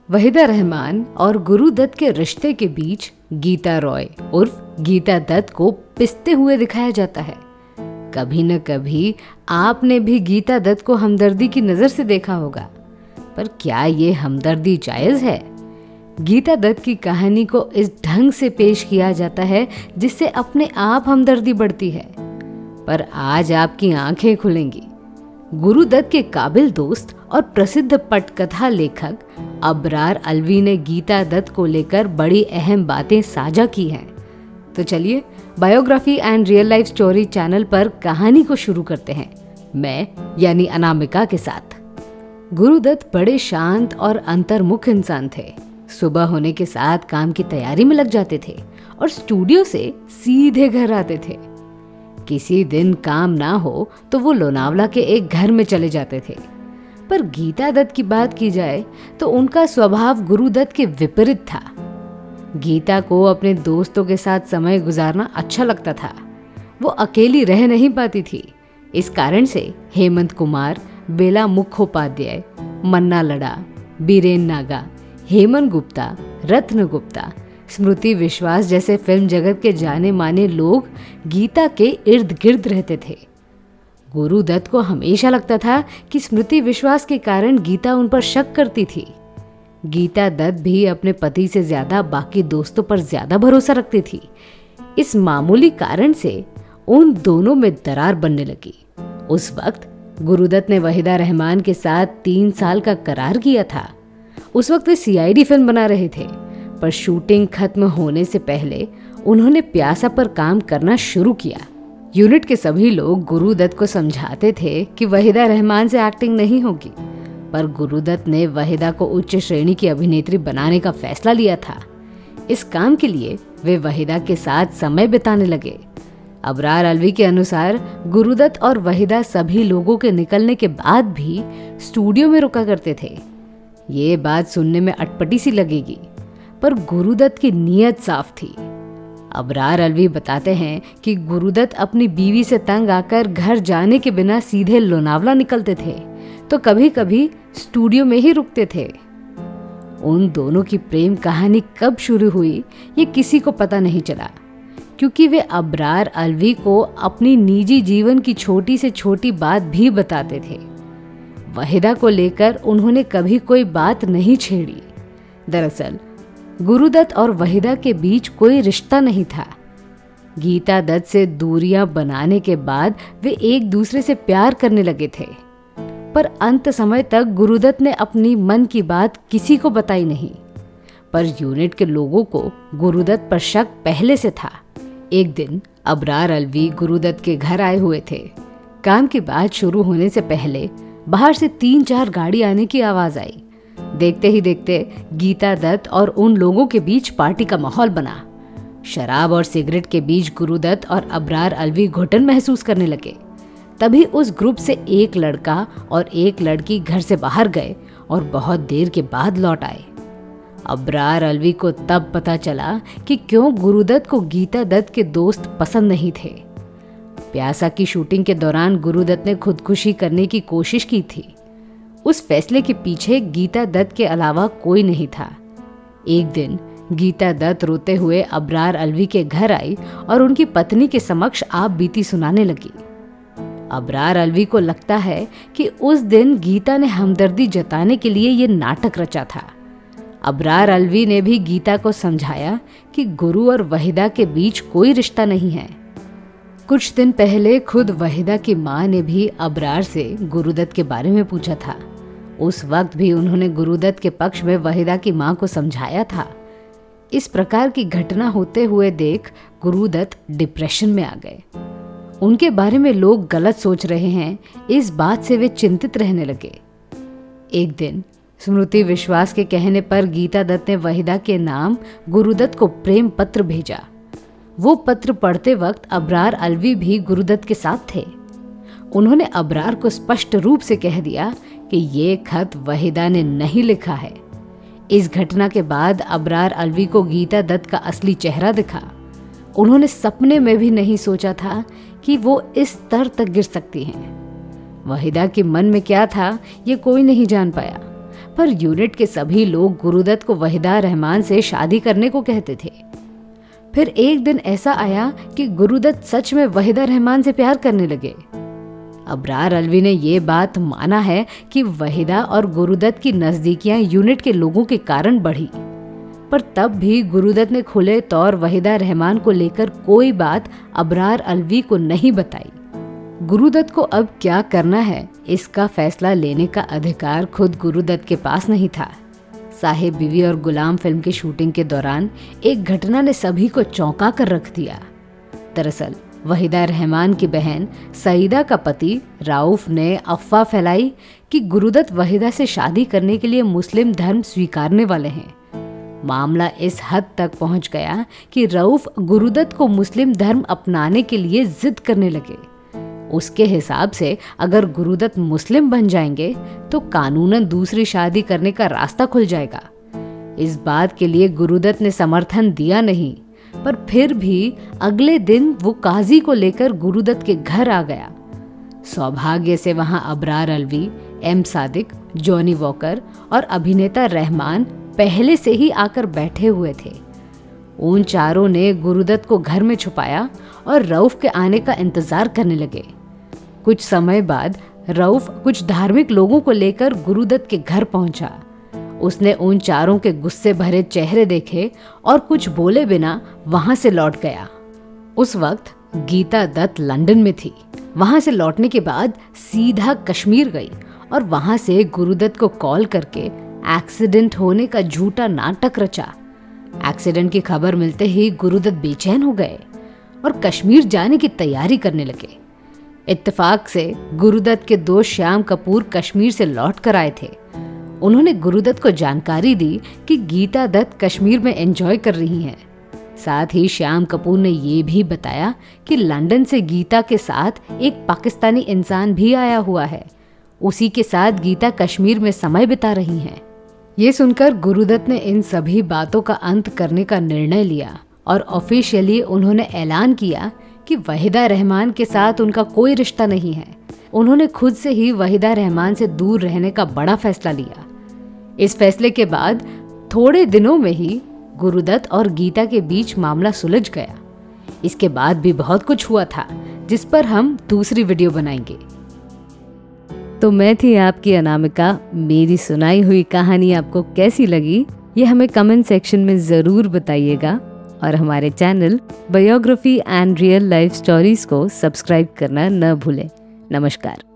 वहीदा रहमान और गुरु दत्त के रिश्ते के बीच गीता रॉय उर्फ गीता दत्त को पिसते हुए दिखाया जाता है। कभी न कभी आपने भी गीता दत्त को हमदर्दी की नजर से देखा होगा, पर क्या ये हमदर्दी जायज है? गीता दत्त की कहानी को इस ढंग से पेश किया जाता है जिससे अपने आप हमदर्दी बढ़ती है। पर आज आपकी आंखें खुलेंगी। गुरु दत्त के काबिल दोस्त और प्रसिद्ध पटकथा लेखक अबरार अलवी ने गीता दत्त को लेकर बड़ी अहम बातें साझा की हैं। तो चलिए biography and real life story channel पर कहानी को शुरू करते हैं, मैं यानी अनामिका के साथ। गुरु दत्त बड़े शांत और अंतर्मुख इंसान थे। सुबह होने के साथ काम की तैयारी में लग जाते थे और स्टूडियो से सीधे घर आते थे। किसी दिन काम ना हो तो वो लोनावला के एक घर में चले जाते थे। पर गीता दत्त की बात की जाए तो उनका स्वभाव गुरु दत्त के विपरीत था। गीता को अपने दोस्तों के साथ समय गुजारना अच्छा लगता था। वो अकेली रह नहीं पाती थी। इस कारण से हेमंत कुमार, बेला मुखोपाध्याय, मन्ना लड़ा, बीरेन नागा, हेमंत गुप्ता, रत्न गुप्ता, स्मृति विश्वास जैसे फिल्म जगत के जाने माने लोग गीता के इर्द गिर्द रहते थे। गुरु दत्त को हमेशा लगता था कि स्मृति विश्वास के कारण गीता उन पर शक करती थी। गीता दत्त भी अपने पति से ज्यादा बाकी दोस्तों पर ज्यादा भरोसा रखती थी। इस मामूली कारण से उन दोनों में दरार बनने लगी। उस वक्त गुरु दत्त ने वहीदा रहमान के साथ 3 साल का करार किया था। उस वक्त वे CID फिल्म बना रहे थे, पर शूटिंग खत्म होने से पहले उन्होंने प्यासा पर काम करना शुरू किया। यूनिट के सभी लोग गुरु दत्त को समझाते थे कि वहीदा रहमान से एक्टिंग नहीं होगी, पर गुरु दत्त ने वहीदा को उच्च श्रेणी की अभिनेत्री बनाने का फैसला लिया था। इस काम के लिए वे वहीदा के साथ समय बिताने लगे। अबरार अलवी के अनुसार गुरु दत्त और वहीदा सभी लोगों के निकलने के बाद भी स्टूडियो में रुका करते थे। ये बात सुनने में अटपटी सी लगेगी, पर गुरु दत्त की नीयत साफ थी। अबरार अलवी बताते हैं कि गुरु दत्त अपनी बीवी से तंग आकर घर जाने के बिना सीधे लोनावला निकलते थे, तो कभी कभी स्टूडियो में ही रुकते थे। उन दोनों की प्रेम कहानी कब शुरू हुई ये किसी को पता नहीं चला, क्योंकि वे अबरार अलवी को अपनी निजी जीवन की छोटी से छोटी बात भी बताते थे। वहीदा को लेकर उन्होंने कभी कोई बात नहीं छेड़ी। दरअसल गुरु दत्त और वहीदा के बीच कोई रिश्ता नहीं था। गीता दत्त से दूरियां बनाने के बाद वे एक दूसरे से प्यार करने लगे थे, पर अंत समय तक गुरु दत्त ने अपनी मन की बात किसी को बताई नहीं। पर यूनिट के लोगों को गुरु दत्त पर शक पहले से था। एक दिन अबरार अलवी गुरु दत्त के घर आए हुए थे। काम की बात शुरू होने से पहले बाहर से 3-4 गाड़ी आने की आवाज आई। देखते ही देखते गीता दत्त और उन लोगों के बीच पार्टी का माहौल बना। शराब और सिगरेट के बीच गुरु दत्त और अबरार अलवी घुटन महसूस करने लगे। तभी उस ग्रुप से एक लड़का और एक लड़की घर से बाहर गए और बहुत देर के बाद लौट आए। अबरार अलवी को तब पता चला कि क्यों गुरु दत्त को गीता दत्त के दोस्त पसंद नहीं थे। प्यासा की शूटिंग के दौरान गुरु दत्त ने खुदकुशी करने की कोशिश की थी। उस फैसले के पीछे गीता दत्त के अलावा कोई नहीं था। एक दिन गीता दत्त रोते हुए अबरार अलवी के घर आई और उनकी पत्नी के समक्ष आप बीती सुनाने लगी। अबरार अलवी को लगता है कि उस दिन गीता ने हमदर्दी जताने के लिए ये नाटक रचा था। अबरार अलवी ने भी गीता को समझाया कि गुरु और वहीदा के बीच कोई रिश्ता नहीं है। कुछ दिन पहले खुद वहीदा की माँ ने भी अबरार से गुरु दत्त के बारे में पूछा था। उस वक्त भी उन्होंने गुरु दत्त के पक्ष में वहीदा की माँ को समझाया था। इस प्रकार की घटना होते हुए देख गुरु दत्त डिप्रेशन में आ गए। उनके बारे में लोग गलत सोच रहे हैं, इस बात से वे चिंतित रहने लगे। एक दिन स्मृति विश्वास के कहने पर गीता दत्त ने वहीदा के नाम गुरु दत्त को प्रेम पत्र भेजा। वो पत्र पढ़ते वक्त अबरार अलवी भी गुरु दत्त के साथ थे। उन्होंने अबरार को स्पष्ट रूप से कह दिया कि ये खत वहीदा ने नहीं लिखा है। इस घटना के बाद अबरार अलवी को गीता दत्त का असली चेहरा दिखा। उन्होंने सपने में भी नहीं सोचा था कि वो इस स्तर तक गिर सकती हैं। वहीदा के मन में क्या था ये कोई नहीं जान पाया, पर यूनिट के सभी लोग गुरुदत्त को वहीदा रहमान से शादी करने को कहते थे। फिर एक दिन ऐसा आया कि गुरुदत्त सच में वहीदा रहमान से प्यार करने लगे। अबरार अलवी ने ये बात माना है कि वहीदा और गुरुदत्त की नजदीकियां यूनिट के लोगों के कारण बढ़ी, पर तब भी गुरुदत्त ने खुले तौर वहीदा रहमान को लेकर कोई बात अबरार अलवी को नहीं बताई। गुरुदत्त को अब क्या करना है, इसका फैसला लेने का अधिकार खुद गुरुदत्त के पास नहीं था। साहिब बीवी और गुलाम फिल्म की शूटिंग के दौरान एक घटना ने सभी को चौंका कर रख दिया। दरअसल वहीदा रहमान की बहन सईदा का पति राउफ ने अफवाह फैलाई कि गुरुदत्त वहीदा से शादी करने के लिए मुस्लिम धर्म स्वीकारने वाले हैं। मामला इस हद तक पहुंच गया कि रऊफ गुरुदत्त को मुस्लिम धर्म अपनाने के लिए जिद करने लगे। उसके हिसाब से अगर गुरुदत्त मुस्लिम बन जाएंगे तो कानूनन दूसरी शादी करने का रास्ता खुल जाएगा। इस बात के लिए गुरुदत्त ने समर्थन दिया नहीं, पर फिर भी अगले दिन वो काजी को लेकर गुरुदत्त के घर आ गया। सौभाग्य से वहां Abrar Alvi, M Sadiq, Johnny Walker और अभिनेता रहमान पहले से ही आकर बैठे हुए थे। उन चारों ने गुरुदत्त को घर में छुपाया और रऊफ के आने का इंतजार करने लगे। कुछ समय बाद रऊफ कुछ धार्मिक लोगों को लेकर गुरुदत्त के घर पहुंचा। उसने उन चारों के गुस्से भरे चेहरे देखे और कुछ बोले बिना वहां से लौट गया। उस वक्त गीता दत्त लंदन में थी। वहां से लौटने के बाद सीधा कश्मीर गई और वहां से गुरुदत्त को कॉल करके एक्सीडेंट होने का झूठा नाटक रचा। एक्सीडेंट की खबर मिलते ही गुरुदत्त बेचैन हो गए और कश्मीर जाने की तैयारी करने लगे। इत्तेफाक से गुरुदत्त के दोस्त श्याम कपूर कश्मीर से लौट कर आए थे। उन्होंने गुरुदत्त को जानकारी दी कि गीता दत्त कश्मीर में एंजॉय कर रही हैं। साथ ही श्याम कपूर ने ये भी बताया कि लंदन से गीता के साथ एक पाकिस्तानी इंसान भी आया हुआ है। उसी के साथ गीता कश्मीर में समय बिता रही हैं। ये सुनकर गुरुदत्त ने इन सभी बातों का अंत करने का निर्णय लिया और ऑफिशियली उन्होंने ऐलान किया कि वहीदा रहमान के साथ उनका कोई रिश्ता नहीं है। उन्होंने खुद से ही वहीदा रहमान से दूर रहने का बड़ा फैसला लिया। इस फैसले के बाद थोड़े दिनों में ही गुरुदत्त और गीता के बीच मामला सुलझ गया। इसके बाद भी बहुत कुछ हुआ था, जिस पर हम दूसरी वीडियो बनाएंगे। तो मैं थी आपकी अनामिका। मेरी सुनाई हुई कहानी आपको कैसी लगी, ये हमें कमेंट सेक्शन में ज़रूर बताइएगा और हमारे channel biography and real life stories को सब्सक्राइब करना न भूलें। नमस्कार।